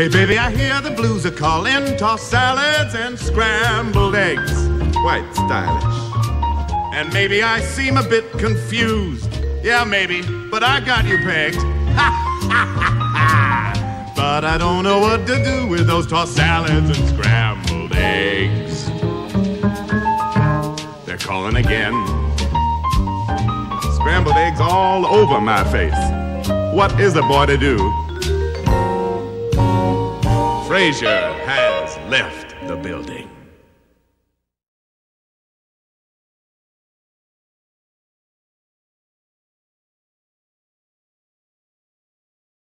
Hey baby, I hear the blues are calling, tossed salads and scrambled eggs. Quite stylish. And maybe I seem a bit confused. Yeah, maybe, but I got you pegged. But I don't know what to do with those tossed salads and scrambled eggs. They're calling again. Scrambled eggs all over my face. What is a boy to do? Frasier has left the building.